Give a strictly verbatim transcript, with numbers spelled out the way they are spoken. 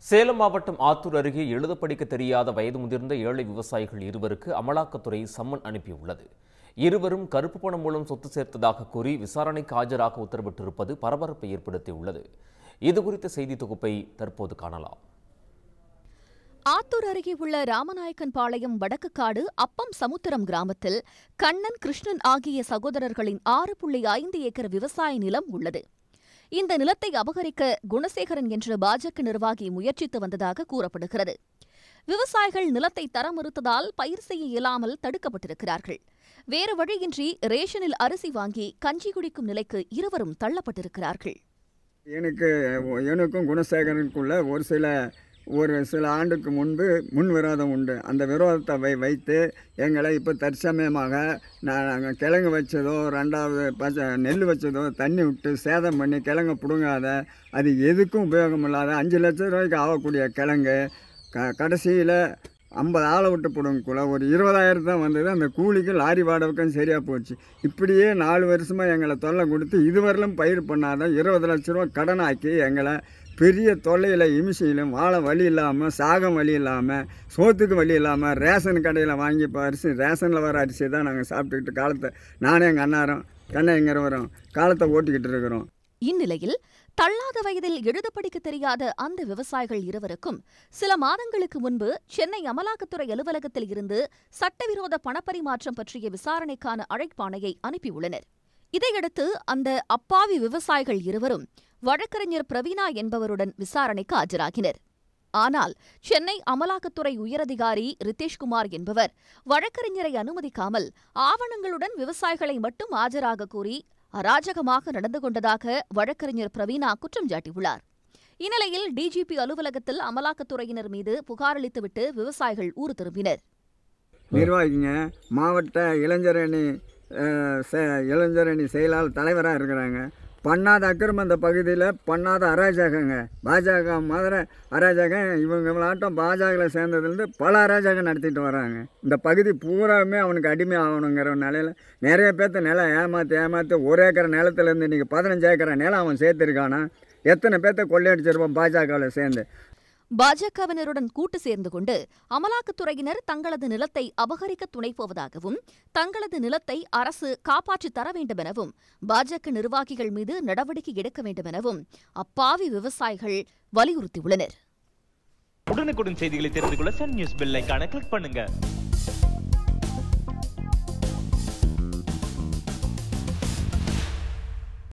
சேலம் மாவட்டம் ஆத்தூர் அருகே எழுத படிக்க தெரியாத வயது முதிர்ந்த ஏழை விவசாயிகள் இருவருக்கு அமலாக்கத்துறை சம்மன் அனுப்பியுள்ளது. இருவரும் கருப்பு பணம் மூலம் சொத்து சேர்த்ததாக கூறி விசாரணைக்கு ஆஜராக உத்தரவிட்டிருப்பது பரபரப்பை ஏற்படுத்தியுள்ளது. இதுகுறித்த செய்தி தொகுப்பை தற்போது காணலாம். ஆத்தூர் அருகே உள்ள ராமநாயக்கன் பாளையம் வடக்கு காடு அப்பம் சமுத்திரம் கிராமத்தில் கண்ணன், கிருஷ்ணன் ஆகிய சகோதரர்களின் ஆறு புள்ளி ஐந்து ஏக்கர் விவசாய நிலம் உள்ளது. இந்த நிலத்தை அபகரிக்க குணசேகரன் என்ற பாஜக நிர்வாகி முயற்சித்து வந்ததாக கூறப்படுகிறது. விவசாயிகள் நிலத்தை தர மறுத்ததால் பயிர் செய்ய இயலாமல் தடுக்கப்பட்டிருக்கிறார்கள். வேறு வழியின்றி ரேஷனில் அரிசி வாங்கி கஞ்சி குடிக்கும் நிலைக்கு இருவரும் தள்ளப்பட்டிருக்கிறார்கள். எனக்கு எனக்கும் குணசேகரனுக்குள்ள ஒரு சில ஒரு சில ஆண்டுக்கு முன்பு முன் விரோதம் உண்டு. அந்த விரோதத்தை வை வைத்து எங்களை இப்போ தற்சமயமாக நாங்கள் கிழங்கு வச்சதோ ரெண்டாவது பச்சை நெல் வச்சதோ தண்ணி விட்டு சேதம் பண்ணி கிழங்கு பிடுங்காத, அது எதுக்கும் உபயோகம் இல்லாத அஞ்சு லட்சம் ரூபாய்க்கு ஆகக்கூடிய கிழங்கு க கடைசியில் ஐம்பது ஆளை விட்டு பிடுங்கக்குள்ள ஒரு இருபதாயிரம் தான் வந்தது. அந்த கூலிக்கு லாரி வாடகைக்கும் சரியாக போச்சு. இப்படியே நாலு வருஷமாக எங்களை தொல்லை கொடுத்து இதுவரையிலும் பயிர் பண்ணாத இருபது லட்ச ரூபா கடனாக்கி எங்களை பெரிய தொல்லையில் இமிசையிலும் வாழ வழி இல்லாமல், சாகம் வழி இல்லாமல், சோத்துக்கு வழி இல்லாமல் ரேஷன் கடையில் வாங்கி இப்போ அரிசி ரேஷனில் வர அரிசி தான் நாங்கள் சாப்பிட்டுக்கிட்டு காலத்தை நானே எங்கள் அண்ணாரும் கண்ணைங்கிறவரும் காலத்தை ஓட்டிக்கிட்டு இருக்கிறோம். இந்நிலையில் தள்ளாத வயதில் எழுத படிக்க தெரியாத அந்த விவசாயிகள் இருவருக்கும் சில மாதங்களுக்கு முன்பு சென்னை அமலாக்கத்துறை அலுவலகத்தில் இருந்து சட்டவிரோத பணப்பரிமாற்றம் பற்றிய விசாரணைக்கான அழைப்பாணையை அனுப்பியுள்ளனர். இதையடுத்து அந்த அப்பாவி விவசாயிகள் இருவரும் வழக்கறிஞர் பிரவீனா என்பவருடன் விசாரணைக்கு ஆஜராகினர். ஆனால் சென்னை அமலாக்கத்துறை உயரதிகாரி ரித்தேஷ்குமார் என்பவர் வழக்கறிஞரை அனுமதிக்காமல் ஆவணங்களுடன் விவசாயிகளை மட்டும் ஆஜராக கூறி அராஜகமாக நடந்து கொண்டதாக வழக்கறிஞர் பிரவீனா குற்றம் சாட்டியுள்ளார். இந்நிலையில் டிஜிபி அலுவலகத்தில் அமலாக்கத்துறையினர் மீது புகார் அளித்துவிட்டு விவசாயிகள் ஊர் திரும்பினர். நிர்வாகிங்க மாவட்ட இளைஞரணி இளைஞரணி செயலாளர் தலைவராக இருக்கிறாங்க. பண்ணாத அக்கிரமம் அந்த பகுதியில் பண்ணாத அராஜகங்க பாஜக மாதிரி அராஜகம். இவங்க விளாட்டம் பாஜகவில் சேர்ந்ததுலேருந்து பல அராஜகம் நடத்திட்டு வராங்க. இந்த பகுதி பூராவுமே அவனுக்கு அடிமை ஆகணுங்கிற நிலையில் நிறைய பேர்த்த நிலம் ஏமாற்றி ஏமாற்றி ஒரு ஏக்கர் நிலத்துலேருந்து இன்றைக்கி பதினஞ்சு ஏக்கர் நிலம் அவன் சேர்த்துருக்கானா? எத்தனை பேர்த்த கொள்ளையடிச்சிருப்பான் பாஜகவில் சேர்ந்து. பாஜகவினருடன் கூட்டு சேர்ந்து கொண்டு அமலாக்கத்துறையினர் தங்களது நிலத்தை அபகரிக்க துணை போவதாகவும், தங்களது நிலத்தை அரசு காப்பாற்றித் தர வேண்டுமெனவும், பாஜக நிர்வாகிகள் மீது நடவடிக்கை எடுக்க வேண்டுமெனவும் அப்பாவி விவசாயிகள் வலியுறுத்தியுள்ளனர். உடனுக்குடன் செய்திகளை தெரிந்து கொள்ள சன் நியூஸ் பெல் ஐகானை கிளிக் பண்ணுங்க.